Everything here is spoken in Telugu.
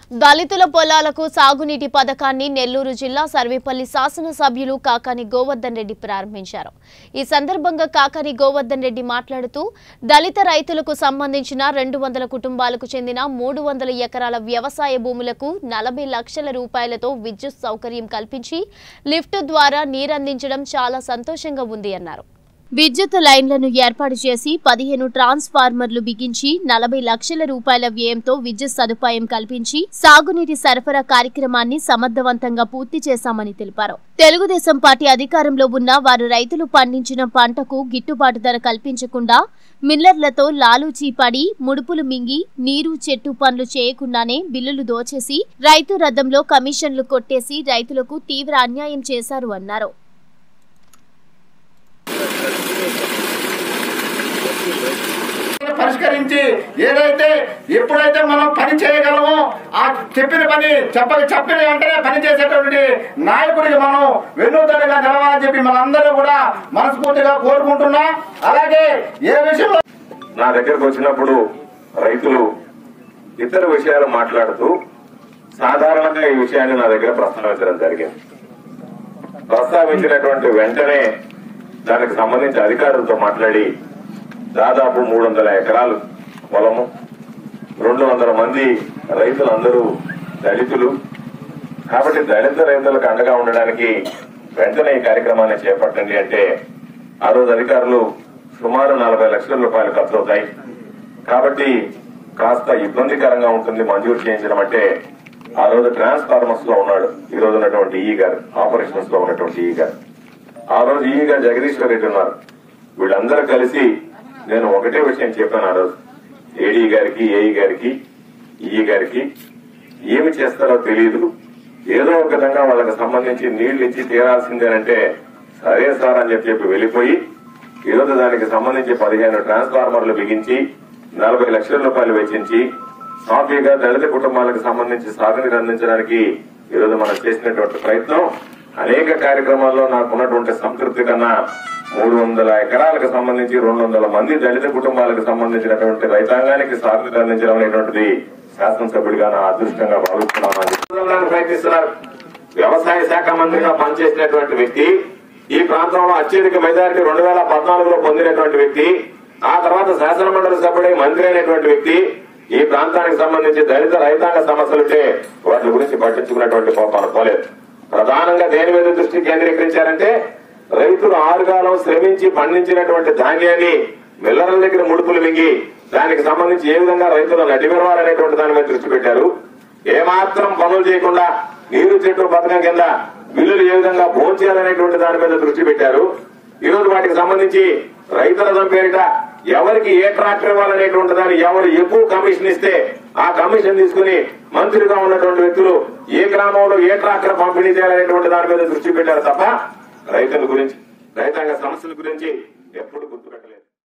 దళితుల పొలాలకు సాగునీటి పథకాన్ని నెల్లూరు జిల్లా సర్వేపల్లి శాసనసభ్యులు కాకాని గోవర్ధన్ రెడ్డి ప్రారంభించారు. ఈ సందర్భంగా కాకాని గోవర్ధన్ రెడ్డి మాట్లాడుతూ దళిత రైతులకు సంబంధించిన 200 కుటుంబాలకు చెందిన 300 ఎకరాల వ్యవసాయ భూములకు 40 లక్షల రూపాయలతో విద్యుత్ సౌకర్యం కల్పించి లిఫ్ట్ ద్వారా నీరందించడం చాలా సంతోషంగా ఉంది అన్నారు. విద్యుత్ లైన్లను ఏర్పాటు చేసి 15 ట్రాన్స్ఫార్మర్లు బిగించి 40 లక్షల రూపాయల వ్యయంతో విద్యుత్ సదుపాయం కల్పించి సాగునీటి సరఫరా కార్యక్రమాన్ని సమర్థవంతంగా పూర్తి చేశామని తెలిపారు. తెలుగుదేశం పార్టీ అధికారంలో ఉన్న వారు రైతులు పండించిన పంటకు గిట్టుబాటు ధర కల్పించకుండా మిల్లర్లతో లాలూచీ పడి ముడుపులు మింగి నీరు చెట్టు పనులు చేయకుండానే బిల్లులు దోచేసి రైతు రథంలో కమిషన్లు కొట్టేసి రైతులకు తీవ్ర అన్యాయం చేశారు అన్నారు. పరిష్కరించి ఏదైతే ఎప్పుడైతే మనం పని చేయగలమో ఆ చెప్పిన పని చెప్పిన వెంటనే పని చేసేటువంటి నాయకుడికి మనం వెన్నుదన్నుగా నిలవాలని చెప్పి మనందరూ కూడా మనస్ఫూర్తిగా కోరుకుంటున్నాం. అలాగే ఏ విషయంలో నా దగ్గరకు వచ్చినప్పుడు రైతులు ఇతర విషయాలు మాట్లాడుతూ సాధారణంగా ఈ విషయాన్ని నా దగ్గర ప్రస్తావించడం జరిగింది. ప్రస్తావించినటువంటి వెంటనే దానికి సంబంధించి అధికారులతో మాట్లాడి దాదాపు 300 ఎకరాలు పొలము, 200 మంది రైతులందరూ దళితులు కాబట్టి దళిత రైతులకు అండగా ఉండడానికి వెంటనే ఈ కార్యక్రమాన్ని చేపట్టండి అంటే ఆ రోజు అధికారులు సుమారు 40 లక్షల రూపాయలు ఖర్చు అవుతాయి కాబట్టి కాస్త ఇబ్బందికరంగా ఉంటుంది మంజూరు చేయించడం అంటే ఆ రోజు ట్రాన్స్ఫార్మర్స్ లో ఉన్నాడు ఈ రోజు ఉన్నటువంటి ఈ గారు, ఆపరేషన్స్ లో ఉన్నటువంటి ఈ గారు, ఆ రోజు ఈ గారు జగదీశ్వర్ రెడ్డి ఉన్నారు. వీళ్ళందరూ కలిసి నేను ఒకటే విషయం చెప్పాను ఆ రోజు ఏడీ గారికి, ఏఈ గారికి, ఈ గారికి ఏమి చేస్తారో తెలియదు, ఏదో ఒక విధంగా వాళ్ళకి సంబంధించి నీళ్లు ఇచ్చి తీరాల్సిందేనంటే సరే సార్ అని చెప్పి వెళ్లిపోయి ఈరోజు దానికి సంబంధించి 15 ట్రాన్స్ఫార్మర్లు బిగించి 40 లక్షల రూపాయలు వెచ్చించి సాఫీగా దళిత కుటుంబాలకు సంబంధించి సాగునీరు అందించడానికి ఈరోజు మనం చేసినటువంటి ప్రయత్నం అనేక కార్యక్రమాల్లో నాకున్నటువంటి సంతృప్తి కన్నా 300 ఎకరాలకు సంబంధించి 200 మంది దళిత కుటుంబాలకు సంబంధించినటువంటి రైతాంగానికి సాగునీరు అందించడం అనేటువంటిది శాసనసభ్యుడిగా నా అదృష్టంగా భావిస్తున్నాను. ప్రయత్నిస్తున్నారు. వ్యవసాయ శాఖ మంత్రిగా పనిచేసినటువంటి వ్యక్తి, ఈ ప్రాంతంలో అత్యధిక మెజారిటీ 2014లో పొందినటువంటి వ్యక్తి, ఆ తర్వాత శాసనమండలి సభ్యుడై మంత్రి అయినటువంటి వ్యక్తి, ఈ ప్రాంతానికి సంబంధించి దళిత రైతాంగ సమస్యలుంటే వాటి గురించి పట్టించుకున్నటువంటి కోపాలు పోలేదు. ప్రధానంగా దేని మీద దృష్టి కేంద్రీకరించారంటే రైతులు ఆరుగాలం శ్రమించి పండించినటువంటి ధాన్యాన్ని మిల్లర్ల దగ్గర ముడుపులు మింగి దానికి సంబంధించి ఏ విధంగా రైతులు నడిపెరవాలనేటువంటి దాని మీద దృష్టి పెట్టారు. ఏమాత్రం పనులు చేయకుండా నీరు చెట్టు పథకం కింద బిల్లులు ఏ విధంగా భోంచేయాలనేటువంటి దాని మీద దృష్టి పెట్టారు. ఈ రోజు వాటికి సంబంధించి రైతుల పేరిట ఎవరికి ఏ ట్రాక్టర్ ఇవ్వాలనేటువంటి దాన్ని ఎవరు ఎక్కువ కమిషన్ ఇస్తే ఆ కమిషన్ తీసుకుని మంత్రిగా ఉన్నటువంటి వ్యక్తులు ఏ గ్రామంలో ఏ ట్రాక్టర్ పంపిణీ చేయాలనేటువంటి దాని మీద దృష్టి పెట్టారు తప్ప రైతుల గురించి, రైతాంగ సమస్యల గురించి ఎప్పుడు గుర్తుపెట్టలేదు.